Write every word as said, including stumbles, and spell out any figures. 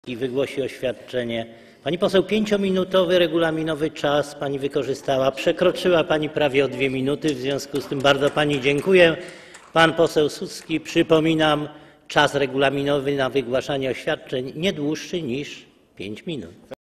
i wygłosi oświadczenie. Pani poseł, pięciominutowy regulaminowy czas pani wykorzystała. Przekroczyła pani prawie o dwie minuty, w związku z tym bardzo pani dziękuję. Pan poseł Suski, przypominam, czas regulaminowy na wygłaszanie oświadczeń nie dłuższy niż pięć minut.